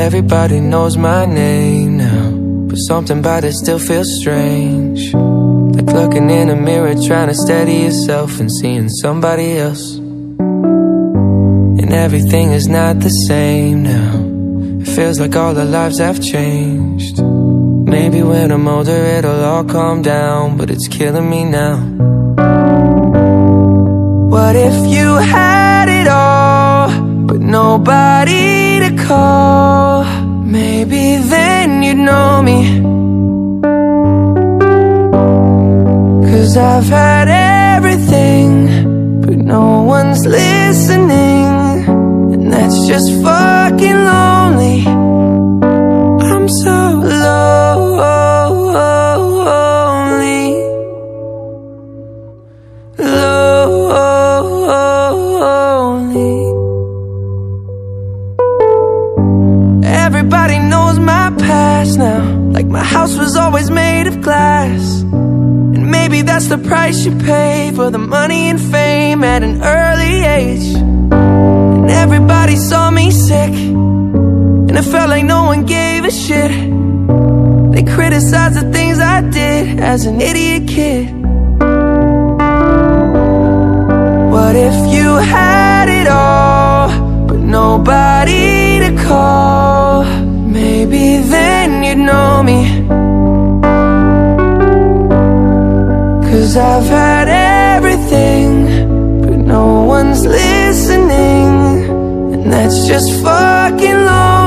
Everybody knows my name now, but something about it still feels strange. Like looking in a mirror, trying to steady yourself and seeing somebody else. And everything is not the same now. It feels like all our lives have changed. Maybe when I'm older it'll all calm down, but it's killing me now. What if you had it all, but nobody to call? Maybe then you'd know me. 'Cause I've had everything, but no one's listening, and that's just fucking lonely. I'm so lonely, lonely. Everybody knows my past now, like my house was always made of glass. And maybe that's the price you pay for the money and fame at an early age. And everybody saw me sick, and it felt like no one gave a shit. They criticized the things I did as an idiot kid. What if you had it all, but nobody to call? Maybe then you'd know me. 'Cause I've had everything, but no one's listening, and that's just fucking lonely.